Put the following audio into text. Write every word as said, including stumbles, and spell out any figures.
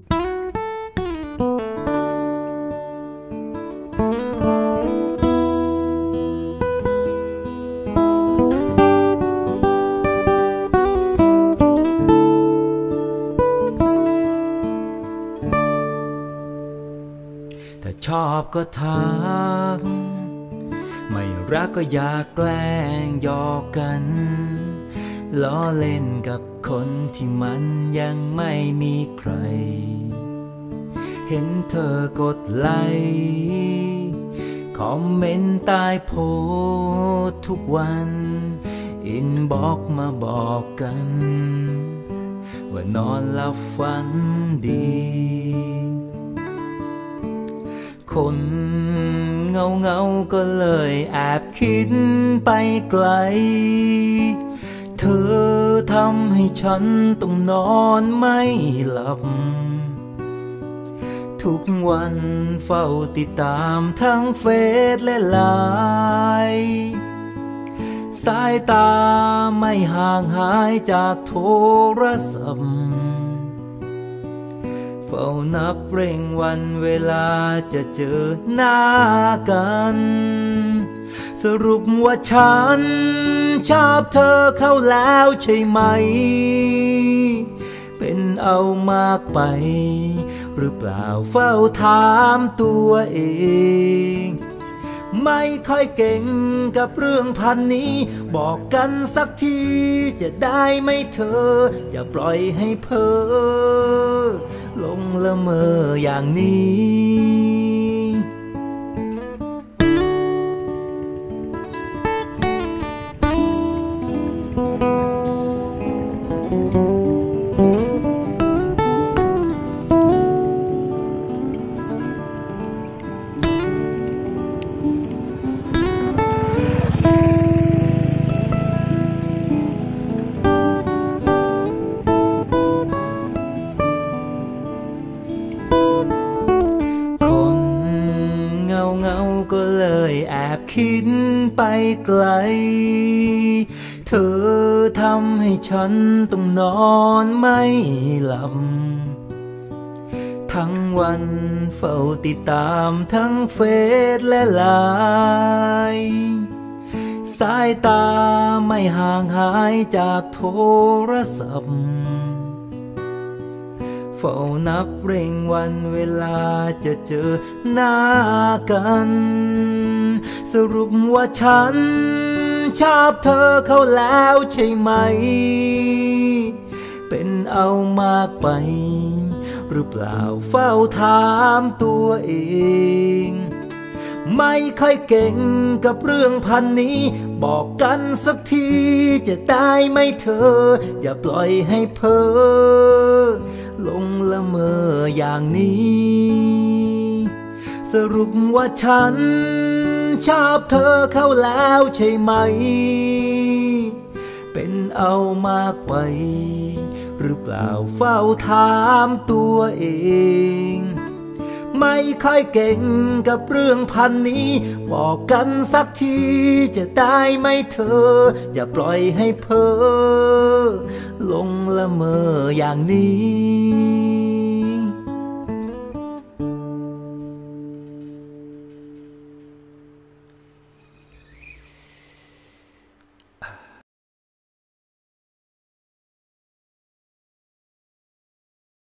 ถ้าชอบก็ทักไม่รักก็อยากแกล้งหยอกกันล้อเล่นกับคนที่มันยังไม่มีใครเห็นเธอกดไลค์คอมเมนต์ใต้โพสต์ทุกวันอินบ็อกซ์มาบอกกันว่านอนหลับฝันดีคนเงาเงาก็เลยแอบคิดไปไกลเธอทำให้ฉันต้องนอนไม่หลับทุกวันเฝ้าติดตามทั้งเฟซและไลน์สายตาไม่ห่างหายจากโทรศัพท์เฝ้านับเร่งวันเวลาจะเจอหน้ากันสรุปว่าฉันชอบเธอเข้าแล้วใช่ไหมเป็นเอามากไปหรือเปล่าเฝ้าถามตัวเองไม่ค่อยเก่งกับเรื่องพันนี้บอกกันสักทีจะได้ไหมเธออย่าปล่อยให้เพ้อลงละเมออย่างนี้ก็เลยแอบคิดไปไกลเธอทำให้ฉันต้องนอนไม่หลับทั้งวันเฝ้าติดตามทั้งเฟซและไลน์สายตาไม่ห่างหายจากโทรศัพท์เฝ้านับเร่งวันเวลาจะเจอหน้ากันสรุปว่าฉันชอบเธอเข้าแล้วใช่ไหมเป็นเอามากไปหรือเปล่าเฝ้าถามตัวเองไม่ค่อยเก่งกับเรื่องพันนี้บอกกันสักทีจะได้ไหมเธออย่าปล่อยให้เพ้อลงละเมออย่างนี้สรุปว่าฉันชอบเธอเข้าแล้วใช่ไหมเป็นเอามากไปหรือเปล่าเฝ้าถามตัวเองไม่ค่อยเก่งกับเรื่องพันนี้บอกกันสักทีจะได้ไหมเธออย่าปล่อยให้เพ้อลงละเมออย่างนี้